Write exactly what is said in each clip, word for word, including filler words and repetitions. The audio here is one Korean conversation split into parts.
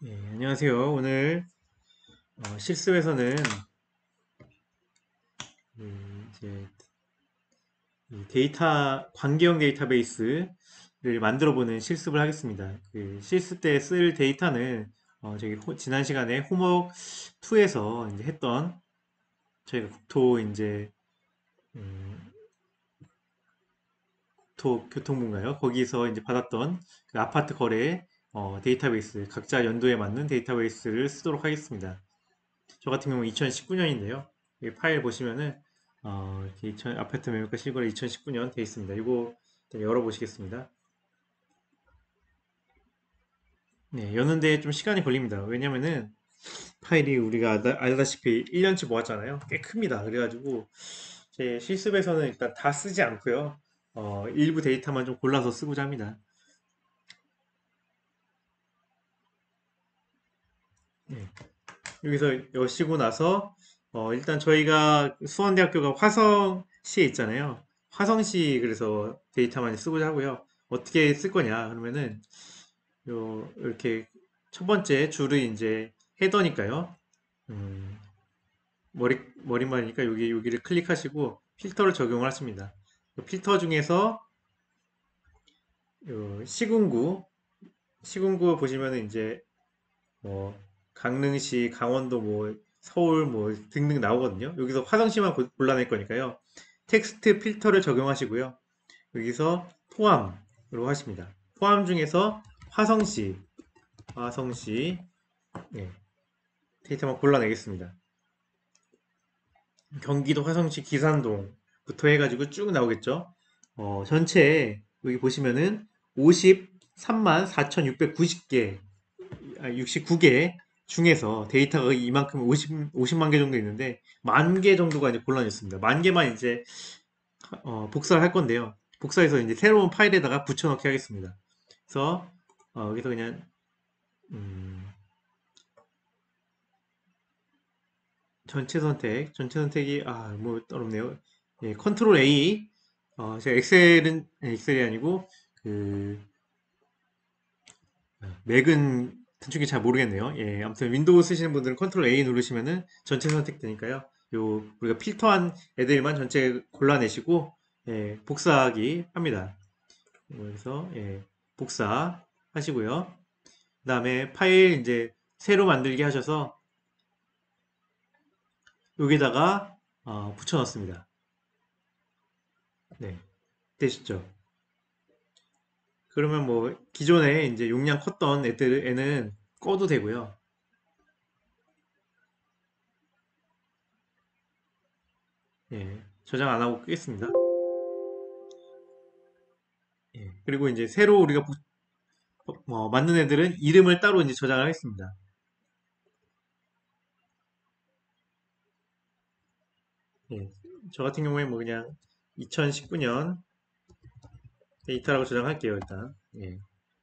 예, 안녕하세요. 오늘 어, 실습에서는 음, 이제 이 데이터 관계형 데이터베이스를 만들어 보는 실습을 하겠습니다. 그 실습 때 쓸 데이터는 어, 저기 호- 지난 시간에 호목 이에서 이제 했던 저희가 국토 이제 음, 국토 교통부인가요? 거기서 이제 받았던 그 아파트 거래 어, 데이터베이스 각자 연도에 맞는 데이터베이스를 쓰도록 하겠습니다. 저 같은 경우는 이천십구 년인데요. 이 파일 보시면은 어, 이렇게 이천 아파트 매매가 실거래 이천십구 년 돼 있습니다. 이거 일단 열어보시겠습니다. 네, 여는데 좀 시간이 걸립니다. 왜냐면은 파일이 우리가 알다, 알다시피 일 년치 모았잖아요. 꽤 큽니다. 그래가지고 제 실습에서는 일단 다 쓰지 않고요. 어, 일부 데이터만 좀 골라서 쓰고자 합니다. 네, 여기서 여시고 나서 어, 일단 저희가 수원대학교가 화성시에 있잖아요. 화성시 그래서 데이터 많이 쓰고자 하고요. 어떻게 쓸 거냐 그러면은 요 이렇게 첫 번째 줄을 이제 헤더니까요. 음, 머리 머리말이니까 여기 여기를 클릭하시고 필터를 적용을 하십니다. 그 필터 중에서 요 시군구 시군구 보시면은 이제 뭐 강릉시, 강원도 뭐 서울 뭐 등등 나오거든요. 여기서 화성시만 고- 골라낼 거니까요. 텍스트 필터를 적용하시고요. 여기서 포함으로 하십니다. 포함 중에서 화성시, 화성시 네, 데이터만 골라내겠습니다. 경기도 화성시 기산동부터 해가지고 쭉 나오겠죠. 어, 전체 여기 보시면은 오십삼만 사천육백구십 개 아, 육십구 개 중에서 데이터가 이만큼 오십, 오십만 개 정도 있는데 만 개 정도가 이제 골라냈습니다. 만 개만 이제 어, 복사를 할 건데요. 복사해서 이제 새로운 파일에다가 붙여넣기 하겠습니다. 그래서 어, 여기서 그냥 음, 전체 선택, 전체 선택이 아, 뭐 어렵네요. 예, 컨트롤 A. 어, 제가 엑셀은 예, 엑셀이 아니고 그 맥은 단축키 잘 모르겠네요. 예, 아무튼 윈도우 쓰시는 분들은 컨트롤 A 누르시면은 전체 선택되니까요. 요 우리가 필터한 애들만 전체 골라내시고 예, 복사하기 합니다. 그래서 예, 복사 하시고요. 그다음에 파일 이제 새로 만들기 하셔서 여기다가 어, 붙여 넣습니다. 네, 되시죠? 그러면 뭐 기존에 이제 용량 컸던 애들에는 꺼도 되고요. 예, 저장 안 하고 끄겠습니다. 예, 그리고 이제 새로 우리가 부- 어, 만든 애들은 이름을 따로 이제 저장을 하겠습니다. 예, 저 같은 경우에 뭐 그냥 이천십구 년 데이터라고 저장할게요, 일단. 예,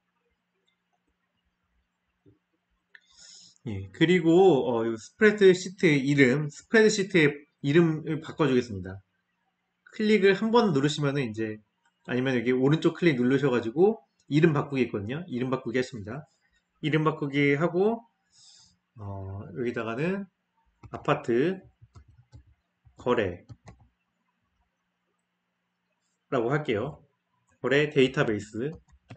예, 그리고 어, 요 스프레드시트 이름, 스프레드시트의 이름을 바꿔주겠습니다. 클릭을 한 번 누르시면은 이제 아니면 여기 오른쪽 클릭 누르셔가지고 이름 바꾸기 있거든요. 이름 바꾸기 하십니다. 이름 바꾸기 하고 어, 여기다가는 아파트 거래라고 할게요. 거래 데이터베이스로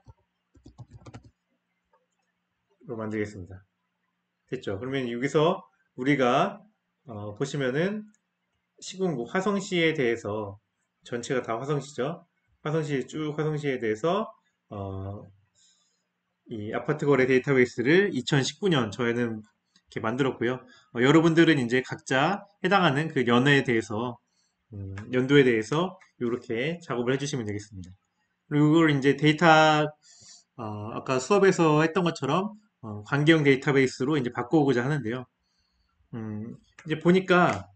만들겠습니다. 됐죠? 그러면 여기서 우리가 어, 보시면은 시군구 화성시에 대해서 전체가 다 화성시죠? 화성시 쭉 화성시에 대해서 어, 이 아파트 거래 데이터베이스를 이천십구 년 저희는 이렇게 만들었고요. 어, 여러분들은 이제 각자 해당하는 그 연도에 대해서 음, 연도에 대해서 이렇게 작업을 해주시면 되겠습니다. 그리고 이걸 이제 데이터 어, 아까 수업에서 했던 것처럼 어, 관계형 데이터베이스로 이제 바꿔오고자 하는데요. 음, 이제 보니까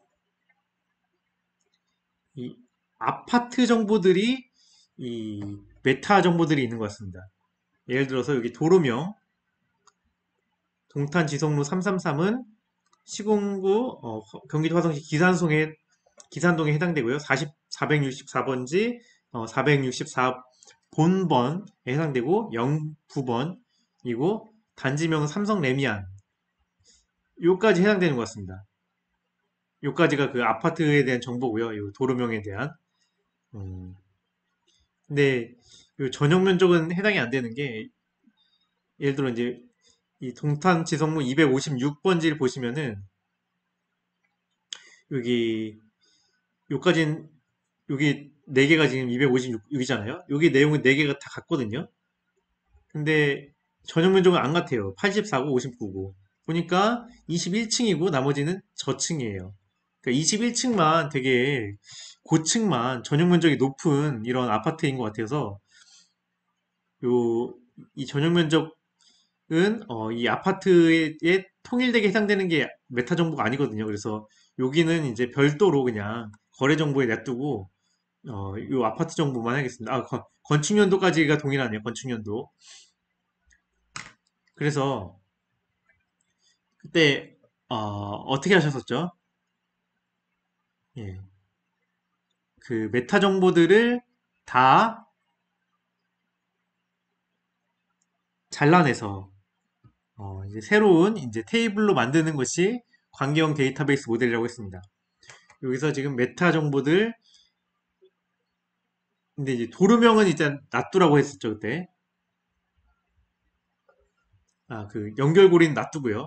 이 아파트 정보들이 이 메타 정보들이 있는 것 같습니다. 예를 들어서 여기 도로명 동탄 지성로 삼삼삼은 시공구 어, 경기도 화성시 기산동에 기산동에 해당되고요. 사십, 사백육십사 번지 어, 사백육십사 본번에 해당되고 영구 번이고 단지명은 삼성 레미안. 요까지 해당되는 것 같습니다. 요까지가 그 아파트에 대한 정보고요. 요 도로명에 대한. 음, 근데 요 전용 면적은 해당이 안 되는 게 예를 들어 이제 이 동탄 지성로 이백오십육 번지를 보시면은 여기 요까진 여기 네 개가 지금 이백오십육이잖아요. 여기 내용은 네 개가 다 같거든요. 근데 전용 면적은 안 같아요. 팔십사고 오십구고. 보니까 이십일 층이고 나머지는 저층이에요. 그러니까 이십일 층만 되게 고층만 전용 면적이 높은 이런 아파트인 것 같아서 요 이 전용 면적은 어, 이 아파트에 통일되게 해당되는 게 메타 정보가 아니거든요. 그래서 여기는 이제 별도로 그냥 거래 정보에 놔두고 어, 요 아파트 정보만 하겠습니다. 아, 건- 건축 연도까지가 동일하네요. 건축 연도. 그래서 그때 어, 어떻게 하셨었죠? 예. 그 메타 정보들을 다 잘라내서 어, 이제 새로운 이제 테이블로 만드는 것이 관계형 데이터베이스 모델이라고 했습니다. 여기서 지금 메타 정보들 근데 이제 도루명은 일단 놔두라고 했었죠 그때. 아, 그 연결고리는 놔두고요.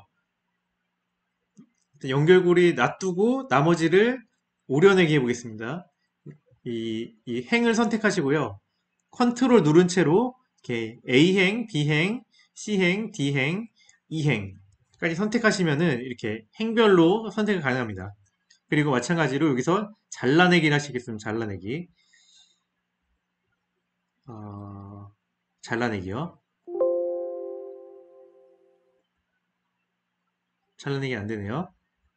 연결고리 놔두고 나머지를 오려내기 해보겠습니다. 이, 이 행을 선택하시고요. 컨트롤 누른 채로 이렇게 A행, B행, C행, D행, E행까지 선택하시면은 이렇게 행별로 선택이 가능합니다. 그리고 마찬가지로 여기서 잘라내기를 하시겠습니다. 잘라내기. 어, 잘라내기요. 잘라내기 안 되네요.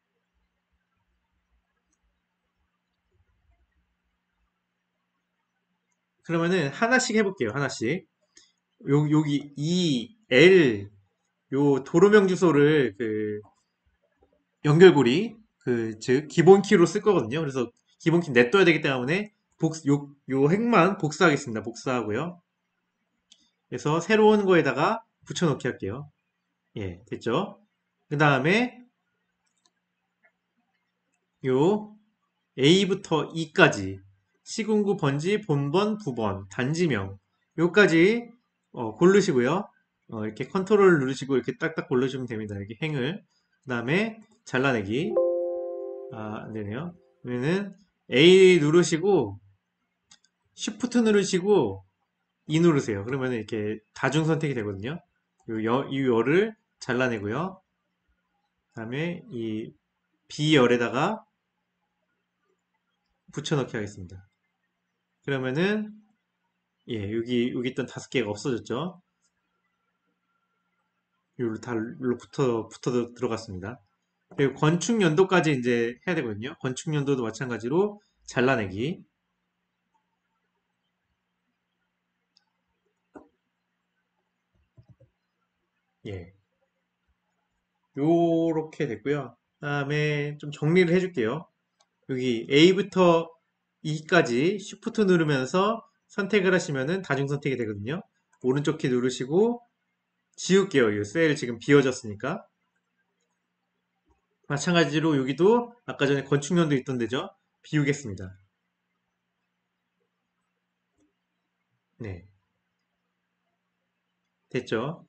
그러면은 하나씩 해볼게요. 하나씩. 요, 여기 E, L, 요 도로명 주소를 그 연결고리 그 즉 기본 키로 쓸 거거든요. 그래서 기본 키 냅둬야 되기 때문에 복, 요, 요 행만 복사하겠습니다. 복사하고요. 그래서 새로운 거에다가 붙여넣기 할게요. 예, 됐죠? 그 다음에 요 A부터 E까지 시군구 번지 본번 부번 단지명 요까지 어, 고르시고요. 어, 이렇게 컨트롤 누르시고 이렇게 딱딱 고르시면 됩니다. 이렇게 행을 그 다음에 잘라내기 아, 안 되네요. 그러면은 A 누르시고 Shift 누르시고 E 누르세요. 그러면 이렇게 다중 선택이 되거든요. 이 여, 이 열을 잘라내고요. 그다음에 이 B열에다가 붙여넣기 하겠습니다. 그러면은 예, 여기 여기 있던 다섯 개가 없어졌죠. 여기로 다 여기로 붙어 붙어 들어갔습니다. 그리고 건축 연도까지 이제 해야 되거든요. 건축 연도도 마찬가지로 잘라내기. 예. 요렇게 됐고요. 그다음에 좀 정리를 해줄게요. 여기 A부터 E까지 Shift 누르면서 선택을 하시면은 다중 선택이 되거든요. 오른쪽 키 누르시고 지울게요. 이 셀 지금 비워졌으니까. 마찬가지로 여기도 아까 전에 건축연도 있던 데죠. 비우겠습니다. 네, 됐죠.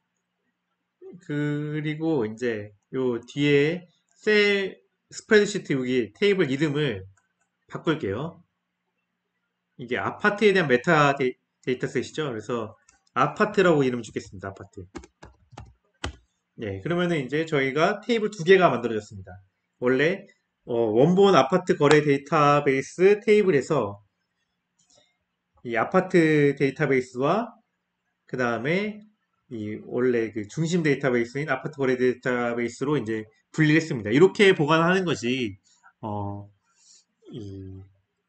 그리고 이제 요 뒤에 셀 스프레드시트 여기 테이블 이름을 바꿀게요. 이게 아파트에 대한 메타 데이, 데이터셋이죠. 그래서 아파트라고 이름 주겠습니다. 아파트. 네, 그러면은 이제 저희가 테이블 두 개가 만들어졌습니다. 원래 어, 원본 아파트 거래 데이터베이스 테이블에서 이 아파트 데이터베이스와 그 다음에 이 원래 그 중심 데이터베이스인 아파트 거래 데이터베이스로 이제 분리를 했습니다. 이렇게 보관하는 것이 어, 이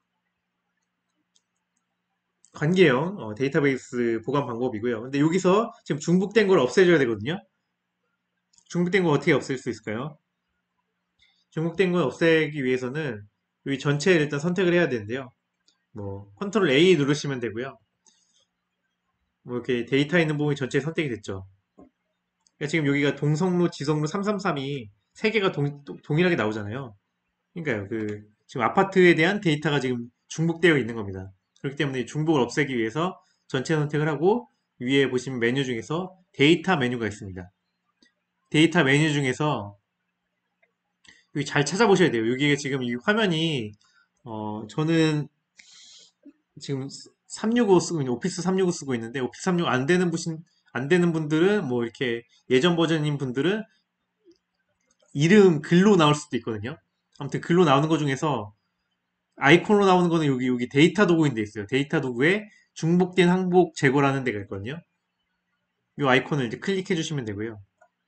관계형 어, 데이터베이스 보관 방법이고요. 근데 여기서 지금 중복된 걸 없애줘야 되거든요. 중복된 거 어떻게 없앨 수 있을까요? 중복된 걸 없애기 위해서는 여기 전체를 일단 선택을 해야 되는데요. 뭐 컨트롤 A 누르시면 되고요. 뭐 이렇게 데이터 있는 부분이 전체 선택이 됐죠. 그러니까 지금 여기가 동성로, 지성로 삼삼삼이 세 개가 동, 동일하게 나오잖아요. 그러니까요. 그 지금 아파트에 대한 데이터가 지금 중복되어 있는 겁니다. 그렇기 때문에 중복을 없애기 위해서 전체 선택을 하고 위에 보시면 메뉴 중에서 데이터 메뉴가 있습니다. 데이터 메뉴 중에서 여기 잘 찾아보셔야 돼요. 여기에 지금 이 화면이 어 저는 지금 삼백육십오 쓰고 있는 오피스 삼백육십오 쓰고 있는데 오피스 삼백육십오 안 되는 분, 안 되는 분들은 뭐 이렇게 예전 버전인 분들은 이름 글로 나올 수도 있거든요. 아무튼 글로 나오는 것 중에서 아이콘으로 나오는 거는 여기 여기 데이터 도구인 데 있어요. 데이터 도구에 중복된 항복 제거라는 데가 있거든요. 이 아이콘을 이제 클릭해 주시면 되고요.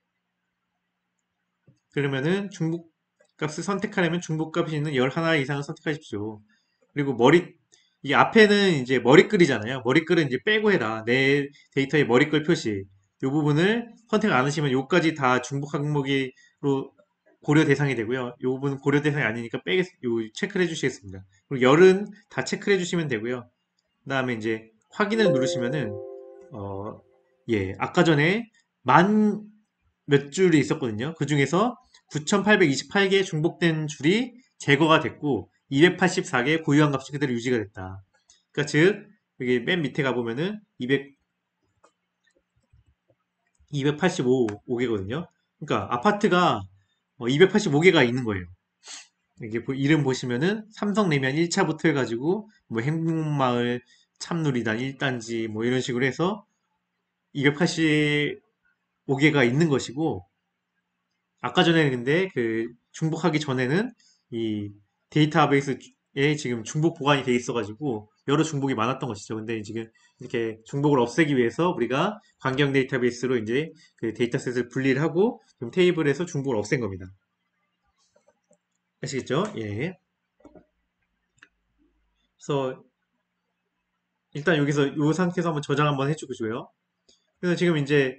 그러면은 중복 값을 선택하려면 중복값이 있는 십일 이상을 선택하십시오. 그리고 머리 이 앞에는 이제 머리글이잖아요. 머리글은 이제 빼고 해라. 내 데이터의 머리글 표시. 이 부분을 선택 안 하시면 요까지 다 중복 항목으로 고려 대상이 되고요. 이 부분은 고려 대상이 아니니까 빼겠, 요 체크를 해주시겠습니다. 그리고 열은 다 체크를 해주시면 되고요. 그 다음에 이제 확인을 누르시면은 어, 예, 아까 전에 만 몇 줄이 있었거든요. 그 중에서 구천팔백이십팔 개 중복된 줄이 제거가 됐고 이백팔십사 개 고유한 값이 그대로 유지가 됐다. 그러니까 즉 여기 맨 밑에 가보면은 이백, 이백팔십오 개거든요. 그러니까 아파트가 이백팔십오 개가 있는 거예요. 이게 보- 이름 보시면은 삼성내면 일 차부터 해가지고 뭐 행복마을 참누리단 일 단지 뭐 이런 식으로 해서 이백팔십오 개가 있는 것이고 아까 전에 근데 그 중복하기 전에는 이 데이터베이스에 지금 중복 보관이 돼 있어가지고 여러 중복이 많았던 것이죠. 근데 지금 이렇게 중복을 없애기 위해서 우리가 관경 데이터베이스로 이제 그 데이터셋을 분리를 하고 좀 테이블에서 중복을 없앤 겁니다. 아시겠죠? 예. 그래서 일단 여기서 이 상태에서 한번 저장 한번 해주고요. 그래서 지금 이제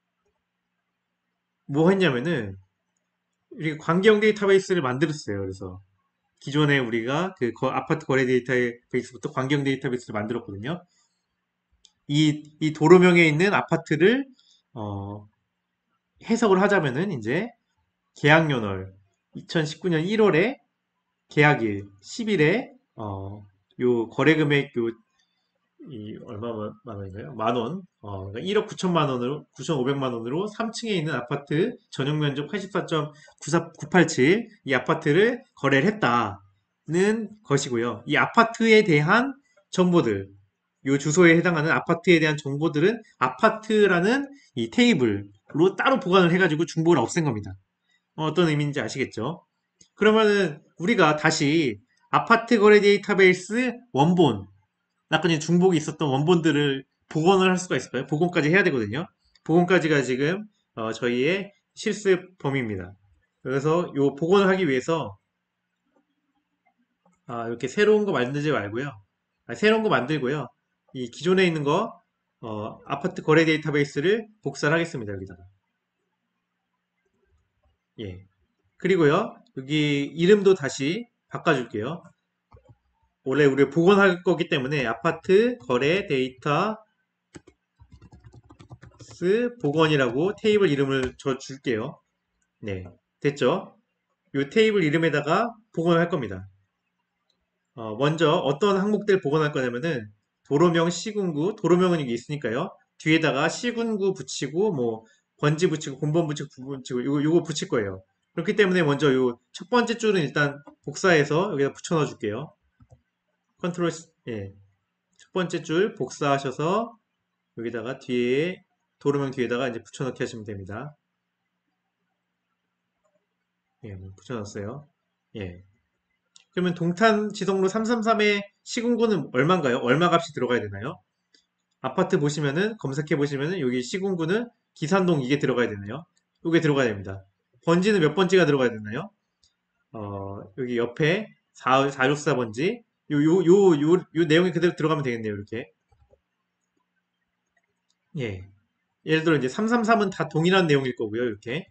뭐 했냐면은 우리 관경 데이터베이스를 만들었어요. 그래서 기존에 우리가 그 거- 아파트 거래 데이터베이스부터 관경 데이터베이스를 만들었거든요. 이, 이 도로명에 있는 아파트를 어, 해석을 하자면은 이제 계약연월 이천십구 년 일월에 계약일 십 일에 어, 요 거래금액 요 이 얼마 만 원인가요? 만 원. 어, 그러니까 일억 구천만 원으로 구천오백만 원으로 삼 층에 있는 아파트 전용 면적 팔십사 점 구팔칠 이 아파트를 거래를 했다는 것이고요. 이 아파트에 대한 정보들, 요 주소에 해당하는 아파트에 대한 정보들은 아파트라는 이 테이블로 따로 보관을 해가지고 중복을 없앤 겁니다. 어, 어떤 의미인지 아시겠죠? 그러면은 우리가 다시 아파트 거래 데이터베이스 원본 아까 전에 중복이 있었던 원본들을 복원을 할 수가 있을까요? 복원까지 해야 되거든요. 복원까지가 지금 어, 저희의 실습 범위입니다. 그래서 요 복원을 하기 위해서 아, 이렇게 새로운 거 만들지 말고요. 아, 새로운 거 만들고요. 이 기존에 있는 거 어, 아파트 거래 데이터베이스를 복사를 하겠습니다. 여기다가. 예. 그리고요. 여기 이름도 다시 바꿔줄게요. 원래 우리 복원할 거기 때문에 아파트 거래 데이터 스 복원이라고 테이블 이름을 줘 줄게요. 네, 됐죠? 이 테이블 이름에다가 복원을 할 겁니다. 어, 먼저 어떤 항목들 복원할 거냐면은 도로명 시군구, 도로명은 여기 있으니까요. 뒤에다가 시군구 붙이고 뭐 번지 붙이고 본번 붙이고 부분 붙이고 요거, 요거 붙일 거예요. 그렇기 때문에 먼저 요 첫 번째 줄은 일단 복사해서 여기다 붙여 넣어 줄게요. 컨트롤 예. 첫 번째 줄 복사하셔서 여기다가 뒤에 도로명 뒤에다가 이제 붙여 넣기 하시면 됩니다. 예, 뭐 붙여놨어요. 예. 그러면 동탄 지성로 삼삼삼의 시군구는 얼마인가요? 얼마 값이 들어가야 되나요? 아파트 보시면은, 검색해 보시면은, 여기 시군구는 기산동 이게 들어가야 되나요? 이게 들어가야 됩니다. 번지는 몇 번지가 들어가야 되나요? 어, 여기 옆에 사, 사육사 번지. 요, 요, 요, 요, 요 내용이 그대로 들어가면 되겠네요, 이렇게. 예. 예를 들어 이제 삼삼삼은 다 동일한 내용일 거고요, 이렇게.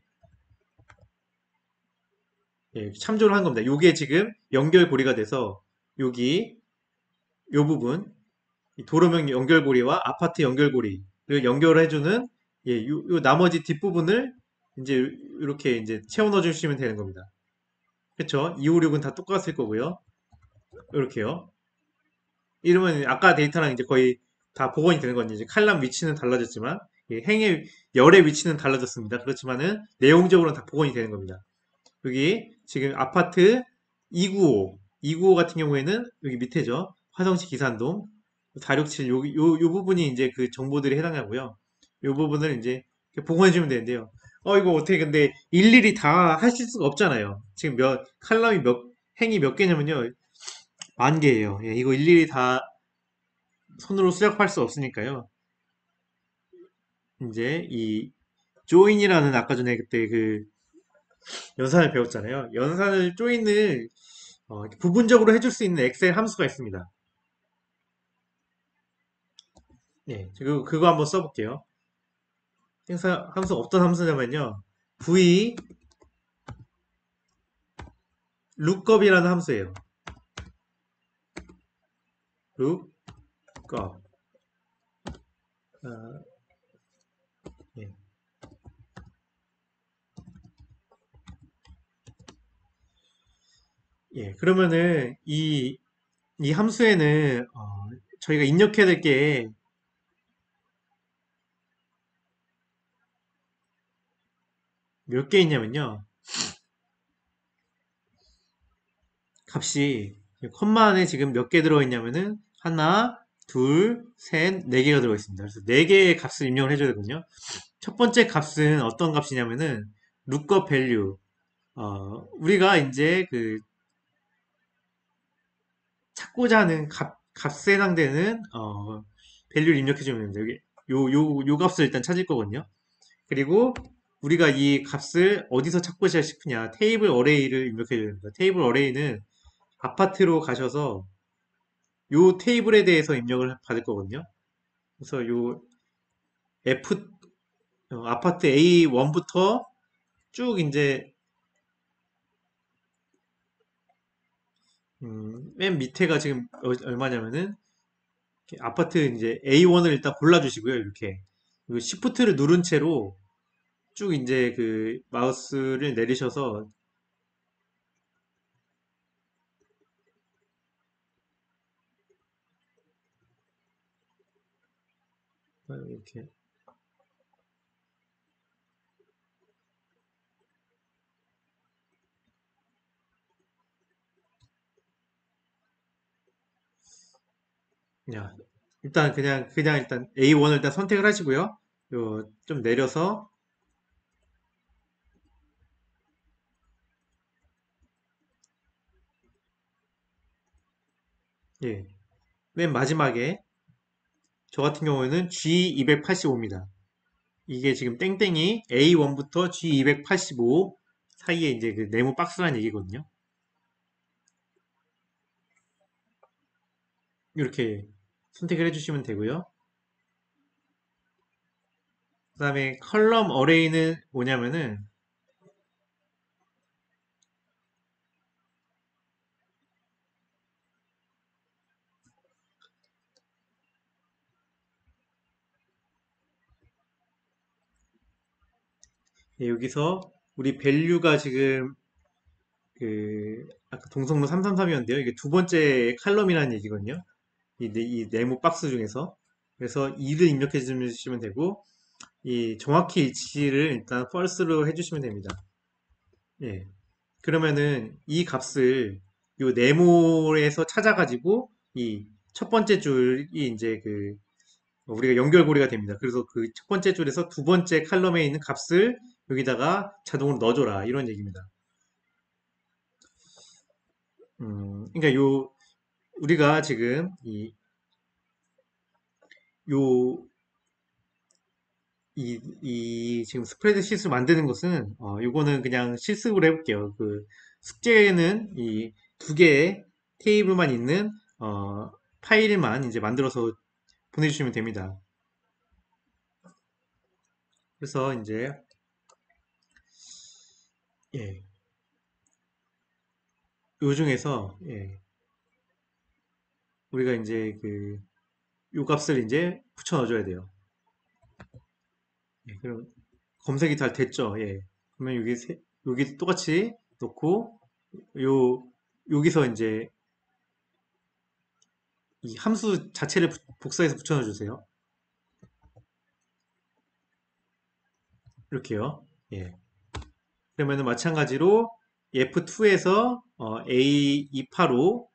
예, 참조를 한 겁니다. 요게 지금 연결고리가 돼서, 여기, 요 부분, 이 도로명 연결고리와 아파트 연결고리를 연결해주는 예, 요, 요 나머지 뒷부분을 이제 이렇게 이제 채워 넣어 주시면 되는 겁니다. 그쵸? 이백오십육은 다 똑같을 거고요. 이렇게요. 이러면 아까 데이터랑 이제 거의 다 복원이 되는 건지 이제 칼럼 위치는 달라졌지만 예, 행의 열의 위치는 달라졌습니다. 그렇지만은 내용적으로는 다 복원이 되는 겁니다. 여기 지금 아파트 이백구십오, 이백구십오 같은 경우에는 여기 밑에죠. 화성시 기산동 사백육십칠 요, 요, 요 부분이 이제 그 정보들이 해당하고요. 요 부분을 이제 복원해주면 되는데요. 어, 이거 어떻게 근데 일일이 다 하실 수가 없잖아요. 지금 몇, 칼럼이 몇, 행이 몇 개냐면요. 만 개예요. 예, 이거 일일이 다 손으로 수작할 수 없으니까요. 이제 이 조인이라는 아까 전에 그때 그 연산을 배웠잖아요. 연산을 조인을 어, 부분적으로 해줄 수 있는 엑셀 함수가 있습니다. 예, 그거, 그거 한번 써볼게요. 행사 함수 어떤 함수냐면요. v lookup이라는 함수예요. lookup. 아, 예. 예, 그러면은 이, 이 함수에는 어, 저희가 입력해야 될 게 몇 개 있냐면요. 값이 컴마 안에 지금 몇 개 들어있냐면은 하나, 둘, 셋, 네 개가 들어있습니다. 그래서 네 개의 값을 입력을 해줘야 되거든요. 첫 번째 값은 어떤 값이냐면은 lookup value. 어, 우리가 이제 그 찾고자 하는 값, 값에 해당되는 어, 밸류를 입력해주면 됩니다. 여기 요, 요, 요 값을 일단 찾을 거거든요. 그리고 우리가 이 값을 어디서 찾고자 싶으냐 테이블 어레이를 입력해줘야 됩니다. 테이블 어레이는 아파트로 가셔서 요 테이블에 대해서 입력을 받을 거거든요. 그래서 요 F 어, 아파트 에이 원부터 쭉 이제 음, 맨 밑에가 지금 어- 얼마냐면은 아파트 이제 에이 원을 일단 골라주시고요. 이렇게 그리고 시프트를 누른 채로 쭉 이제 그 마우스를 내리셔서 이렇게 야, 일단 그냥 그냥 일단 에이 원을 일단 선택을 하시고요. 요 좀 내려서 예, 맨 마지막에 저 같은 경우에는 지 이백팔십오입니다. 이게 지금 땡땡이 에이 원부터 지 이백팔십오 사이에 이제 그 네모 박스란 얘기거든요. 이렇게 선택을 해주시면 되고요. 그 다음에 컬럼 어레이는 뭐냐면은 예, 여기서 우리 밸류가 지금 그 아까 동성로 삼삼삼이었는데요. 이게 두 번째 칼럼이라는 얘기거든요. 이, 네- 이 네모 박스 중에서 그래서 이를 입력해 주시면 되고 이 정확히 일치를 일단 false로 해주시면 됩니다. 예. 그러면은 이 값을 요 네모에서 찾아가지고 이 첫 번째 줄이 이제 그 우리가 연결고리가 됩니다. 그래서 그 첫 번째 줄에서 두 번째 칼럼에 있는 값을 여기다가 자동으로 넣어줘라 이런 얘기입니다. 음, 그러니까 요 우리가 지금 이 요 이, 이 지금 스프레드शी트를 만드는 것은 어, 요거는 그냥 실습으로 해볼게요. 그 숙제는 이 두 개의 테이블만 있는 어, 파일만 이제 만들어서 보내주시면 됩니다. 그래서 이제 예, 요 중에서 예, 우리가 이제 그 요 값을 이제 붙여 넣어줘야 돼요. 예, 그럼 검색이 잘 됐죠? 예. 그러면 여기 세, 여기 똑같이 놓고 요 여기서 이제 이 함수 자체를 부- 복사해서 붙여넣어 주세요. 이렇게요. 예. 그러면은 마찬가지로 에프 투에서 에이 이백팔십오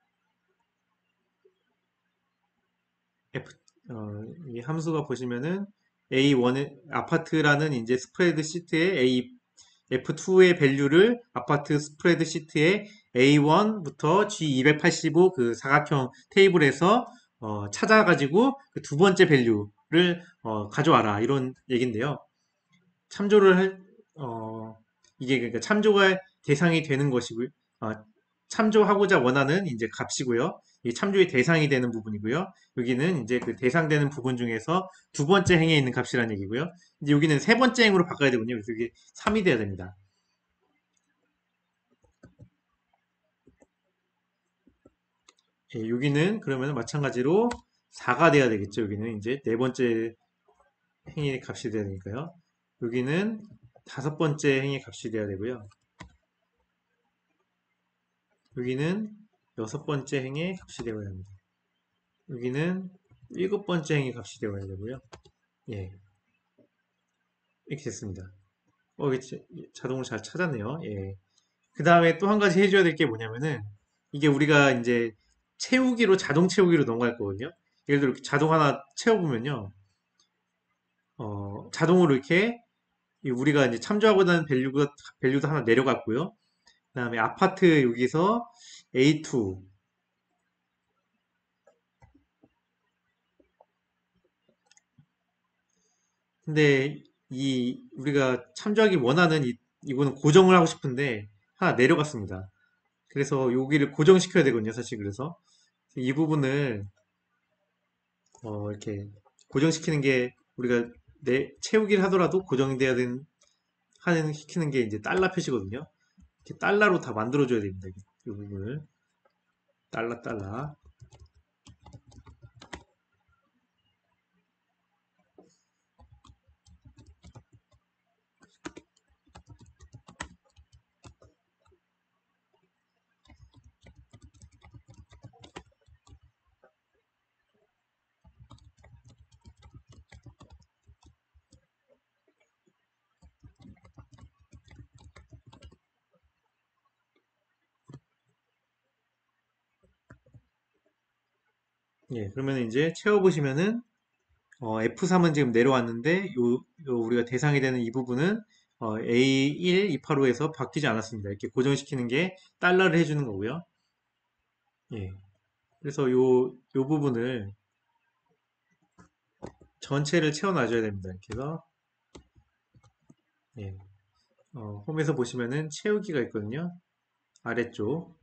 F, 어, 이 함수가 보시면은 에이 원 아파트라는 이제 스프레드 시트에 A 에프 투의 밸류를 아파트 스프레드 시트에 에이 원부터 지 이백팔십오 그 사각형 테이블에서 어, 찾아가지고 그 두 번째 밸류를 어, 가져와라 이런 얘긴데요. 참조를 할, 어, 이게 그러니까 참조가 대상이 되는 것이고요. 어, 참조하고자 원하는 이제 값이고요. 이 참조의 대상이 되는 부분이고요. 여기는 이제 그 대상되는 부분 중에서 두 번째 행에 있는 값이라는 얘기고요. 이제 여기는 세 번째 행으로 바꿔야 되군요. 그래서 이게 삼이 돼야 됩니다. 예, 여기는 그러면 마찬가지로 사가 돼야 되겠죠. 여기는 이제 네 번째 행의 값이 돼야 되니까요. 여기는 다섯 번째 행의 값이 돼야 되고요. 여기는 여섯 번째 행의 값이 되어야 합니다. 여기는 일곱 번째 행의 값이 되어야 되고요. 예, 이렇게 됐습니다. 어, 이게 자- 자동으로 잘 찾았네요. 예. 그 다음에 또 한 가지 해줘야 될 게 뭐냐면은 이게 우리가 이제 채우기로 자동 채우기로 넘어갈 거거든요. 예를 들어 이렇게 자동 하나 채워보면요. 어, 자동으로 이렇게 이 우리가 이제 참조하고자 는 밸류가, 밸류도 하나 내려갔고요. 그 다음에 아파트 여기서 에이 투. 근데 이 우리가 참조하기 원하는 이, 이거는 고정을 하고 싶은데 하나 내려갔습니다. 그래서 여기를 고정시켜야 되거든요. 사실 그래서 이 부분을 어, 이렇게 고정시키는 게 우리가 내 채우기를 하더라도 고정돼야 되는 하는 시키는 게 이제 달러 표시거든요. 이렇게 달러로 다 만들어줘야 됩니다. 이 부분을 달러 달러. 예, 그러면 이제 채워보시면은 어, 에프 삼은 지금 내려왔는데 요, 요 우리가 대상이 되는 이 부분은 어, 에이 일 이백팔십오에서 바뀌지 않았습니다. 이렇게 고정시키는 게 달러를 해주는 거고요. 예, 그래서 요, 요 부분을 전체를 채워놔줘야 됩니다. 이렇게 해서 예, 어, 홈에서 보시면은 채우기가 있거든요. 아래쪽.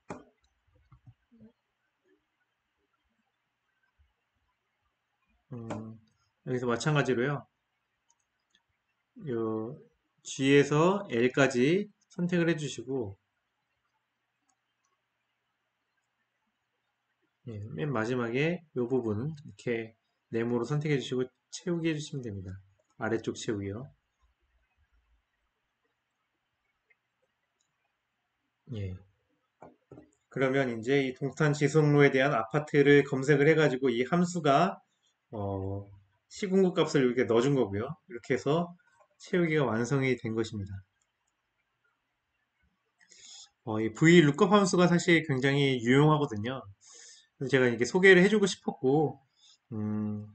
음, 여기서 마찬가지로요. 요 G에서 L까지 선택을 해주시고 예, 맨 마지막에 이 부분 이렇게 네모로 선택해 주시고 채우기 해주시면 됩니다. 아래쪽 채우기요. 예. 그러면 이제 이 동탄 지속로에 대한 아파트를 검색을 해가지고 이 함수가 어, 시공구 값을 이렇게 넣어준 거고요. 이렇게 해서 채우기가 완성이 된 것입니다. 어, 이 V lookup 함수가 사실 굉장히 유용하거든요. 그래서 제가 이렇게 소개를 해주고 싶었고, 음,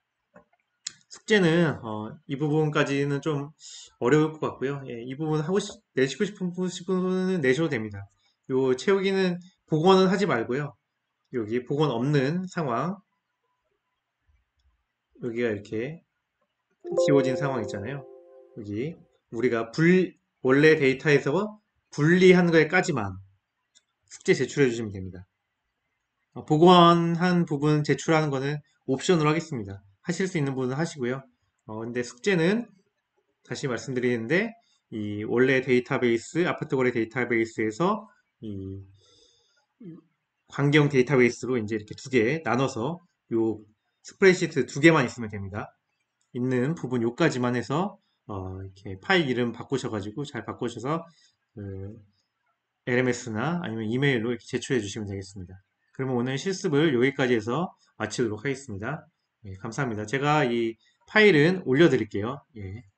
숙제는 어, 이 부분까지는 좀 어려울 것 같고요. 예, 이 부분 하고 싶- 내시고 싶은 분은 내셔도 됩니다. 요 채우기는 복원은 하지 말고요. 여기 복원 없는 상황, 여기가 이렇게 지워진 상황 있잖아요. 여기 우리가 불 원래 데이터에서 분리한 거에까지만 숙제 제출해 주시면 됩니다. 어, 복원한 부분 제출하는 거는 옵션으로 하겠습니다. 하실 수 있는 분은 하시고요. 어, 근데 숙제는 다시 말씀드리는데 이 원래 데이터베이스, 아파트 거래 데이터베이스에서 이 관경 데이터베이스로 이제 이렇게 두 개 나눠서 요 스프레드시트 두 개만 있으면 됩니다. 있는 부분 요까지만 해서 어, 이렇게 파일 이름 바꾸셔가지고 잘 바꾸셔서 그 엘엠에스나 아니면 이메일로 이렇게 제출해 주시면 되겠습니다. 그러면 오늘 실습을 여기까지 해서 마치도록 하겠습니다. 예, 감사합니다. 제가 이 파일은 올려드릴게요. 예.